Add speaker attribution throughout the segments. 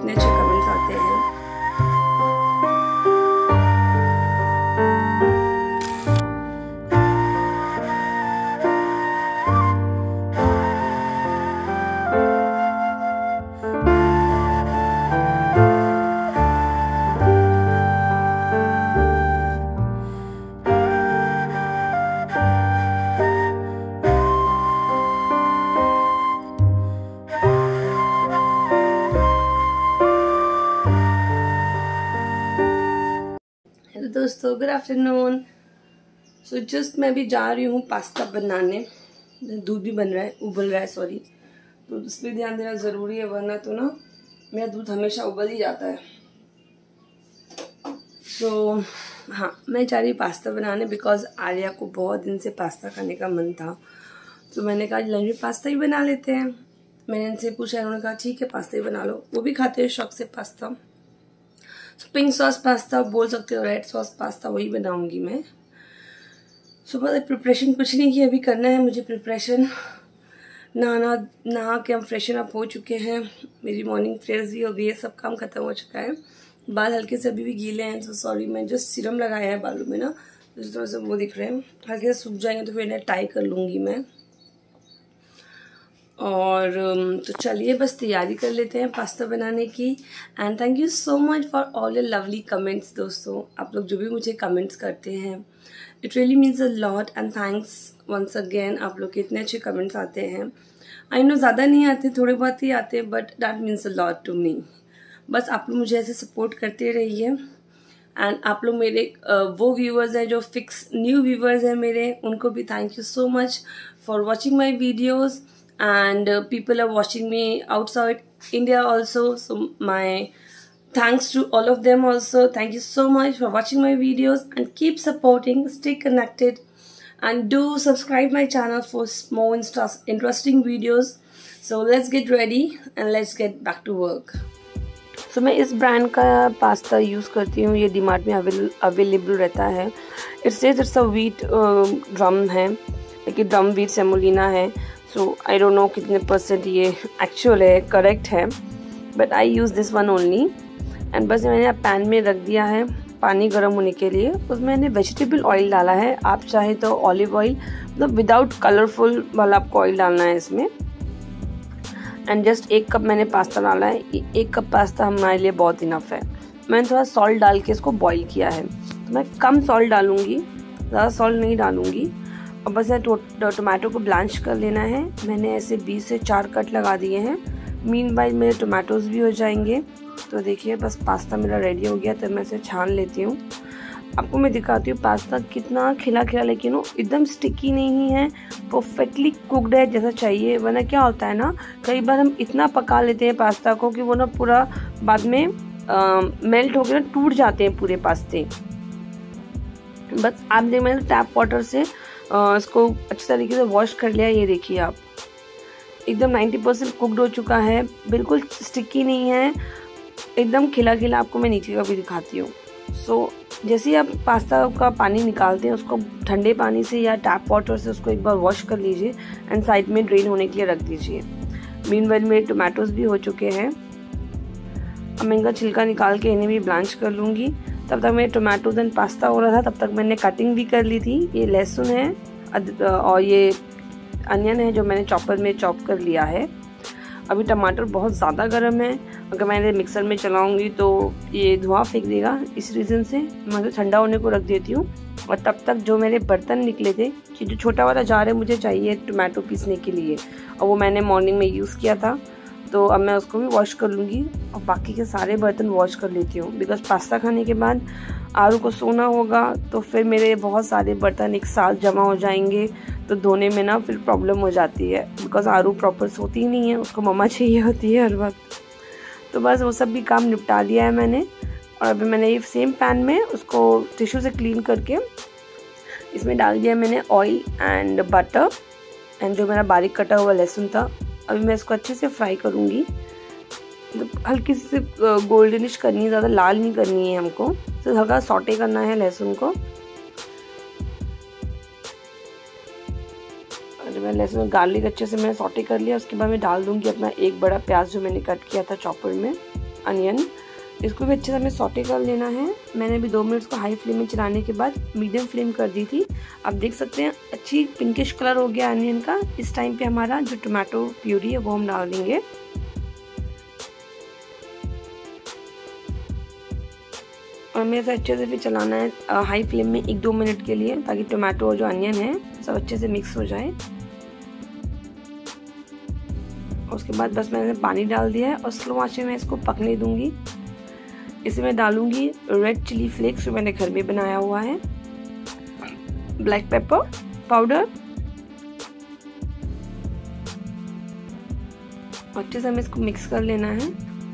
Speaker 1: इतने अच्छे कमेंट्स आते हैं। दोस्तों गुड आफ्टरनून। सो जस्ट मैं भी जा रही हूँ पास्ता बनाने। दूध भी बन रहा है, उबल रहा है सॉरी, तो उस पर ध्यान देना ज़रूरी है, वरना तो ना मेरा दूध हमेशा उबल ही जाता है। सो हाँ, मैं जा रही पास्ता बनाने बिकॉज आर्या को बहुत दिन से पास्ता खाने का मन था। तो मैंने कहा लंच में पास्ता ही बना लेते हैं। मैंने इनसे पूछा, उन्होंने कहा ठीक है पास्ता ही बना लो। वो भी खाते हैं शौक से पास्ता। पिंक सॉस पास्ता बोल सकते हो, रेड सॉस पास्ता, वही बनाऊंगी मैं। सुबह प्रिपरेशन कुछ नहीं की, अभी करना है मुझे प्रिपरेशन। नहा के हम फ्रेशन अप हो चुके हैं। मेरी मॉर्निंग फ्रेश भी हो गई है, सब काम खत्म हो चुका है। बाल हल्के से अभी भी गीले हैं, तो सॉरी, मैं जस्ट सीरम लगाया है बालों में ना, तो इस तरह से वो दिख रहे हैं। हल्के से सूख जाएंगे तो फिर इन्हें टाई कर लूँगी मैं। और तो चलिए बस तैयारी कर लेते हैं पास्ता बनाने की। And thank you so much for all your lovely comments. दोस्तों आप लोग जो भी मुझे कमेंट्स करते हैं, it really means a lot and thanks once again. आप लोग के इतने अच्छे कमेंट्स आते हैं। आई नो ज़्यादा नहीं आते, थोड़े बहुत ही आते हैं, but that means a lot to me. बस आप लोग मुझे ऐसे सपोर्ट करते रहिए। एंड आप लोग मेरे वो व्यूअर्स हैं जो फिक्स न्यू व्यूअर्स हैं मेरे, उनको भी thank you so much for watching my videos. And people are watching me outside India also, so my thanks to all of them also. Thank you so much for watching my videos and keep supporting, stay connected and do subscribe my channel for more interesting videos. So let's get ready and let's get back to work. So मैं इस brand का pasta use करती हूँ, ये डीमार्ट में available रहता है। It says it's a wheat drum है, लेकिन ड्रम व्हीट सेमोलिना है। सो आई डोंट नो कितने % ये एक्चुअल है, करेक्ट है, but I use this one only. And बस मैंने पैन में रख दिया है पानी गर्म होने के लिए। उसमें मैंने वेजिटेबल ऑयल डाला है, आप चाहे तो ऑलिव ऑयल, मतलब विदाउट कलरफुल वाला आपको ऑयल डालना है इसमें। एंड जस्ट 1 कप मैंने पास्ता डाला है। 1 कप पास्ता हमारे लिए बहुत इनफ है। मैंने थोड़ा सॉल्ट डाल के इसको बॉईल किया है, तो मैं कम सॉल्ट डालूंगी, ज़्यादा सॉल्ट नहीं डालूंगी। और बस टोमेटो को ब्लांच कर लेना है। मैंने ऐसे 20 से 4 कट लगा दिए हैं। मीनवाइल मेरे टोमेटोज़ भी हो जाएंगे। तो देखिए बस पास्ता मेरा रेडी हो गया, तो मैं इसे छान लेती हूँ। आपको मैं दिखाती हूँ पास्ता कितना खिला खिला, लेकिन वो एकदम स्टिकी नहीं है, परफेक्टली कुकड है जैसा चाहिए। वरना क्या होता है ना, कई बार हम इतना पका लेते हैं पास्ता को कि वो ना पूरा बाद में मेल्ट होकर ना टूट जाते हैं पूरे पास्ते। बस आप देख, मैंने टैप वाटर से इसको अच्छी तरीके से वॉश कर लिया। ये देखिए आप, एकदम 90% कुकड हो चुका है, बिल्कुल स्टिकी नहीं है, एकदम खिला खिला। आपको मैं नीचे का भी दिखाती हूँ। सो जैसे ही आप पास्ता का पानी निकालते हैं, उसको ठंडे पानी से या टैप वाटर से उसको एक बार वॉश कर लीजिए एंड साइड में ड्रेन होने के लिए रख दीजिए। मीनवाइल मेरे टोमेटोज़ भी हो चुके हैं। अब मैं इनका छिलका निकाल के इन्हें भी ब्लांच कर लूँगी। तब तक मेरे टोमेटोज एंड पास्ता हो रहा था, तब तक मैंने कटिंग भी कर ली थी। ये लहसुन है और ये अनियन है जो मैंने चॉपर में चॉप कर लिया है। अभी टमाटर बहुत ज़्यादा गर्म है, अगर मैंने मिक्सर में चलाऊंगी तो ये धुआं फेंक देगा। इस रीज़न से मैं तो ठंडा होने को रख देती हूँ। और तब तक जो मेरे बर्तन निकले थे, कि जो छोटा वाला जार है मुझे चाहिए टोमेटो पीसने के लिए, और वो मैंने मॉर्निंग में यूज़ किया था, तो अब मैं उसको भी वॉश कर लूँगी और बाकी के सारे बर्तन वॉश कर लेती हूँ। बिकॉज पास्ता खाने के बाद आरू को सोना होगा, तो फिर मेरे बहुत सारे बर्तन एक साथ जमा हो जाएंगे, तो धोने में ना फिर प्रॉब्लम हो जाती है। बिकॉज आरू प्रॉपर सोती ही नहीं है, उसको मम्मा चाहिए होती है हर वक्त। तो बस वो सब भी काम निपटा लिया है मैंने। और अभी मैंने ये सेम पैन में उसको टिश्यू से क्लीन करके इसमें डाल दिया मैंने ऑयल एंड बटर एंड जो मेरा बारीक कटा हुआ लहसुन था। अभी मैं इसको अच्छे से फ्राई करूँगी, हल्की सी गोल्डनिश करनी है, ज़्यादा लाल नहीं करनी है हमको, तो हल्का सॉटे करना है लहसुन को। मैं लहसुन गार्लिक अच्छे से मैंने सॉटे कर लिया। उसके बाद मैं डाल दूंगी अपना एक बड़ा प्याज जो मैंने कट किया था चॉपर में। अनियन। इसको भी अच्छे से हमें सॉटे कर लेना है। मैंने भी 2 मिनट को हाई फ्लेम में चलाने के बाद मीडियम फ्लेम कर दी थी। आप देख सकते हैं अच्छी पिंकिश कलर हो गया अनियन का। इस टाइम पे हमारा जो टोमेटो प्यूरी है वो हम डाल देंगे। और हमें इसे अच्छे से फिर चलाना है हाई फ्लेम में 1-2 मिनट के लिए, ताकि टोमेटो और जो अनियन है सब अच्छे से मिक्स हो जाए। उसके बाद बस मैंने पानी डाल दिया है और स्लो आंच में मैं इसको पकने दूंगी। इसमें मैं डालूंगी रेड चिली फ्लेक्स जो मैंने घर में बनाया हुआ है, ब्लैक पेपर पाउडर, अच्छे से हमें इसको मिक्स कर लेना है।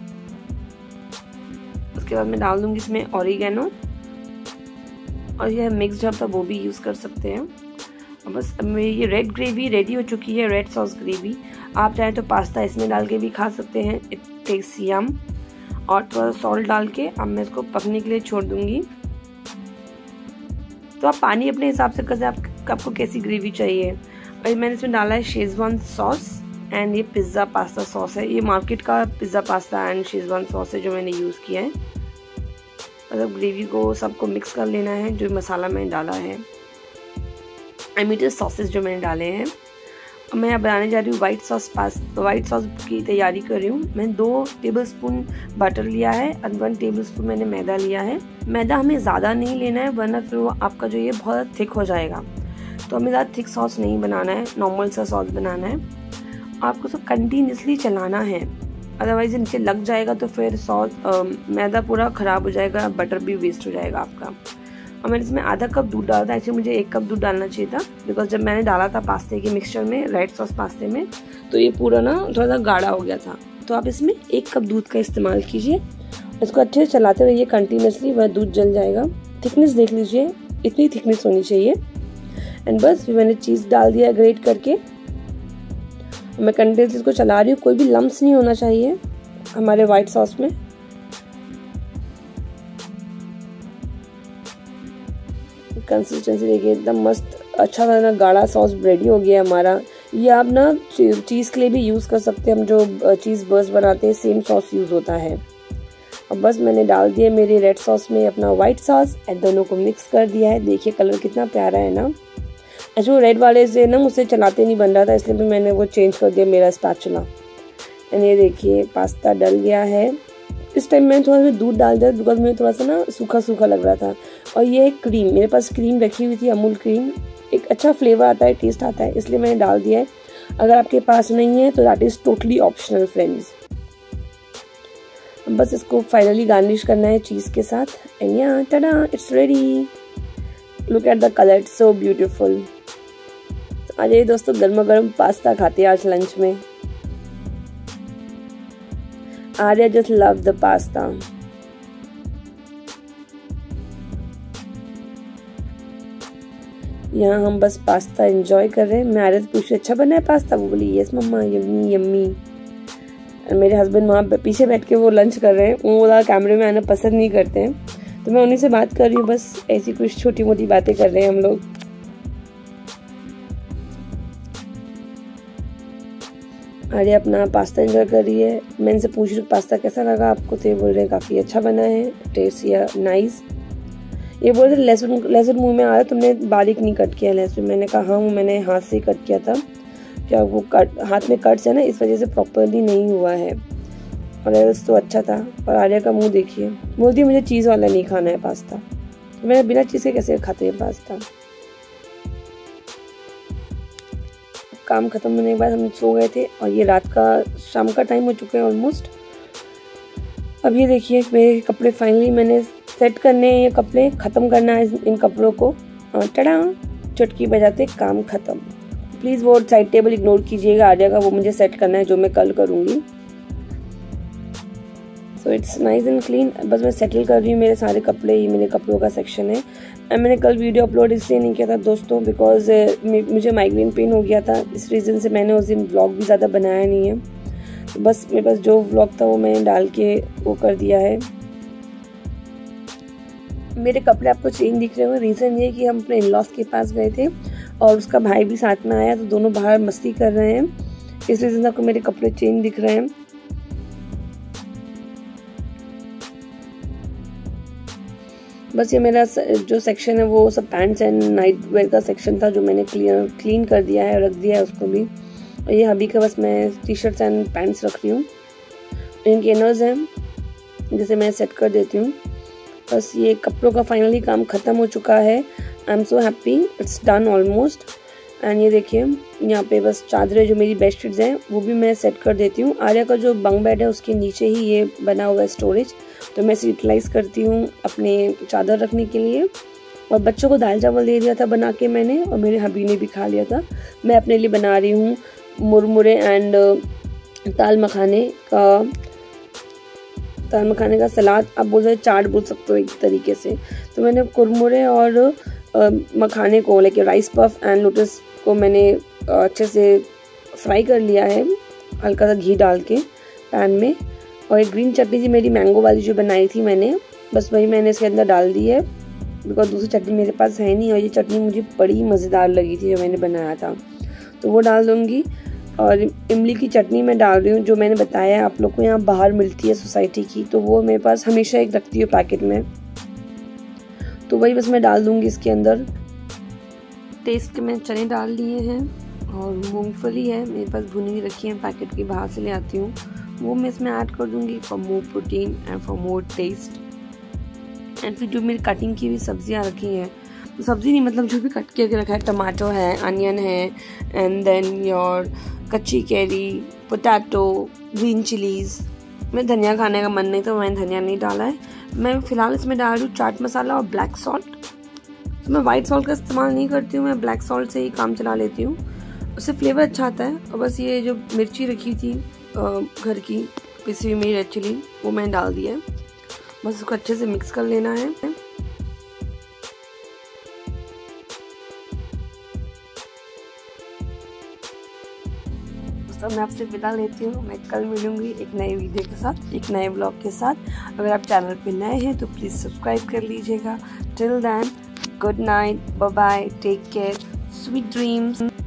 Speaker 1: उसके बाद मैं डाल दूंगी इसमें ऑरिगेनो, और यह मिक्स जब था वो भी यूज़ कर सकते हैं। और बस मेरी ये रेड ग्रेवी रेडी हो चुकी है, रेड सॉस ग्रेवी। आप चाहें तो पास्ता इसमें डाल के भी खा सकते हैं, इट टेक्स यम। और थोड़ा सॉल्ट डाल के अब मैं इसको पकने के लिए छोड़ दूंगी। तो आप पानी अपने हिसाब से कर आपको कैसी ग्रेवी चाहिए। और मैंने इसमें डाला है शेजवान सॉस एंड ये पिज़्ज़ा पास्ता सॉस है। ये मार्केट का pizza pasta and Schezwan sauce है जो मैंने यूज़ किया है। मतलब ग्रेवी को सबको मिक्स कर लेना है, जो मसाला मैंने डाला है, मीठे सॉसेस जो मैंने डाले हैं। मैं यहाँ बनाने जा रही हूँ वाइट सॉस की तैयारी कर रही हूँ। मैंने 2 टेबलस्पून बटर लिया है और 1 टेबलस्पून मैंने मैदा लिया है। मैदा हमें ज़्यादा नहीं लेना है, वरना फिर वो आपका जो ये बहुत थिक हो जाएगा। तो हमें ज़्यादा थिक सॉस नहीं बनाना है, नॉर्मल सा सॉस बनाना है। आपको तो कंटिन्यूसली चलाना है, अदरवाइज नीचे लग जाएगा तो फिर सॉस मैदा पूरा ख़राब हो जाएगा, बटर भी वेस्ट हो जाएगा आपका। और मैंने इसमें आधा कप दूध डाला था। एक्चुअली मुझे 1 कप दूध डालना चाहिए था, बिकॉज जब मैंने डाला था पास्ते के मिक्सचर में, रेड सॉस पास्ते में, तो ये पूरा ना थोड़ा सा गाढ़ा हो गया था। तो आप इसमें 1 कप दूध का इस्तेमाल कीजिए। इसको अच्छे से चलाते रहिए कंटिन्यूसली, वह दूध जल जाएगा। थिकनेस देख लीजिए, इतनी थिकनेस होनी चाहिए। एंड बस फिर मैंने चीज़ डाल दिया ग्रेट करके। मैं कंटिन्यूसली इसको चला रही हूँ, कोई भी लम्स नहीं होना चाहिए हमारे वाइट सॉस में। कंसिस्टेंसी देखिए एकदम मस्त, अच्छा वाला गाढ़ा सॉस रेडी हो गया हमारा। ये आप ना चीज़ के लिए भी यूज़ कर सकते हैं। हम जो चीज़ बर्स्ट बनाते हैं सेम सॉस यूज़ होता है। अब बस मैंने डाल दिया मेरे रेड सॉस में अपना वाइट सॉस एंड दोनों को मिक्स कर दिया है। देखिए कलर कितना प्यारा है ना। जो रेड वाले से ना मुझसे चलाते नहीं बन रहा था, इसलिए भी मैंने वो चेंज कर दिया मेरा स्पैचुला। एंड ये देखिए पास्ता डल गया है। इस टाइम मैंने थोड़ा सा दूध डाल दिया बिकॉज मुझे थोड़ा सा ना सूखा सूखा लग रहा था। और ये क्रीम, मेरे पास क्रीम रखी हुई थी, अमूल क्रीम। एक अच्छा फ्लेवर आता है, टेस्ट आता है, इसलिए मैंने डाल दिया है। अगर आपके पास नहीं है तो that is totally optional friends. बस इसको फाइनली गार्निश करना है चीज़ के साथ। एंड या tada, it's ready. Look at the colour, it's so beautiful. आ जाइए दोस्तों, गर्मा गर्म पास्ता खाते हैं आज लंच में। Arya just love the pasta. यहाँ हम बस पास्ता एंजॉय कर रहे हैं। मैं आर्या से पूछ रही अच्छा बना है पास्ता, वो बोली यस मम्मा, यम्मी यम्मी। मेरे हस्बैंड वहाँ पीछे बैठ के वो लंच कर रहे हैं। वो ज़्यादा कैमरे में आना पसंद नहीं करते हैं, तो मैं उन्हीं से बात कर रही हूँ। बस ऐसी कुछ छोटी मोटी बातें कर रहे हैं हम लोग। आर्या अपना पास्ता एंजॉय कर रही है। मैं इनसे पूछ रही हूँ पास्ता कैसा लगा आपको, तो ये बोल रहे हैं काफ़ी अच्छा बना है, टेस्ट या नाइस। ये बोल रहे लहसुन मुंह में आ रहा है, तुमने बारीक नहीं कट किया लहसुन। मैंने कहा हाँ, मैंने हाथ से कट किया था, क्या वो हाथ में कट्स है ना, इस वजह से प्रॉपरली नहीं हुआ है। और तो अच्छा था। और आर्या का मुँह देखिए, बोलती है मुझे चीज़ वाला नहीं खाना है पास्ता। तो मैं बिना चीज़ के कैसे खाते हैं पास्ता। काम खत्म होने के बाद हम सो गए थे और ये रात का शाम का टाइम हो चुका है ऑलमोस्ट। अब ये देखिए मेरे कपड़े फाइनली मैंने सेट करने हैं। ये कपड़े ख़त्म करना है इन कपड़ों को। टड़ा, चुटकी बजाते काम ख़त्म। प्लीज़ वो साइड टेबल इग्नोर कीजिएगा, आ जाएगा, वो मुझे सेट करना है जो मैं कल करूँगी। So it's nice and clean. बस मैं सेटल कर रही हूँ मेरे सारे कपड़े। ये मेरे कपड़ों का सेक्शन है। मैंने कल वीडियो अपलोड इसलिए नहीं किया था दोस्तों, बिकॉज मुझे माइग्रेन पेन हो गया था। इस रीज़न से मैंने उस दिन व्लॉग भी ज़्यादा बनाया नहीं है। तो बस मेरे पास जो व्लॉग था वो मैंने डाल के वो कर दिया है। मेरे कपड़े आपको चेंज दिख रहे होंगे। रीज़न ये कि हम अपने इन-लॉज के पास गए थे और उसका भाई भी साथ में आया, तो दोनों बाहर मस्ती कर रहे हैं। इस रीज़न से आपको मेरे कपड़े चेंज दिख रहे हैं। बस ये मेरा जो सेक्शन है वो सब पैंट्स एंड नाइट वेयर का सेक्शन था जो मैंने क्लीन कर दिया है, रख दिया है उसको भी। और ये अभी का बस मैं टी शर्ट्स एंड पैंट्स रख रही हूँ। इनके इनर्स हैं जिसे मैं सेट कर देती हूँ। बस ये कपड़ों का फाइनली काम ख़त्म हो चुका है। I am so happy, it's done almost. And ये देखिए यहाँ पे बस चादरें जो मेरी बेडशीट्स हैं वो भी मैं सेट कर देती हूँ। आर्या का जो बंक बेड है उसके नीचे ही ये बना हुआ है स्टोरेज, तो मैं इसे यूटिलाइज़ करती हूँ अपने चादर रखने के लिए। और बच्चों को दाल चावल दे दिया था बना के मैंने, और मेरे हबी ने भी खा लिया था। मैं अपने लिए बना रही हूँ मुरमुरे एंड दाल मखाने का सलाद। आप बोल सकते चाट बोल सकते हो एक तरीके से। तो मैंने कुरमुरे और मखाने को like rice puff and lotus को मैंने अच्छे से फ्राई कर लिया है हल्का सा घी डाल के पैन में। और एक ग्रीन चटनी थी मेरी मैंगो वाली जो बनाई थी मैंने, बस वही मैंने इसके अंदर डाल दी है बिकॉज दूसरी चटनी मेरे पास है नहीं। और ये चटनी मुझे बड़ी मज़ेदार लगी थी जो मैंने बनाया था, तो वो डाल दूँगी। और इमली की चटनी मैं डाल रही हूँ जो मैंने बताया आप लोग को यहाँ बाहर मिलती है सोसाइटी की, तो वो मेरे पास हमेशा एक रखती हूँ पैकेट में, तो वही बस मैं डाल दूँगी इसके अंदर। टेस्ट के मैंने चने डाल लिए हैं और मूंगफली है मेरे पास भुनी हुई रखी है पैकेट की, बाहर से ले आती हूँ, वो मैं इसमें ऐड कर दूँगी for more protein and for more taste. And फिर जो मेरी कटिंग की हुई सब्जियाँ रखी हैं, सब्जी नहीं मतलब जो भी कट करके रखा है, टमाटो है, अनियन है, एंड देन योर कच्ची कैरी, पोटैटो, ग्रीन चिलीज़। मैं धनिया खाने का मन नहीं तो मैंने धनिया नहीं डाला है। मैं फ़िलहाल इसमें डाल रही हूँ चाट मसाला और ब्लैक सॉल्ट। तो मैं वाइट सॉल्ट का इस्तेमाल नहीं करती हूँ, मैं ब्लैक सॉल्ट से ही काम चला लेती हूँ, उससे फ्लेवर अच्छा आता है। और बस ये जो मिर्ची रखी थी घर की पिसी हुई मेरी रेड चिली, वो मैंने डाल दिया है। बस उसको अच्छे से मिक्स कर लेना है। तो मैं आपसे विदा लेती हूँ। मैं कल मिलूंगी एक नए वीडियो के साथ, एक नए ब्लॉग के साथ। अगर आप चैनल पे नए हैं तो प्लीज़ सब्सक्राइब कर लीजिएगा। Till then, good night, bye bye, take care, sweet dreams.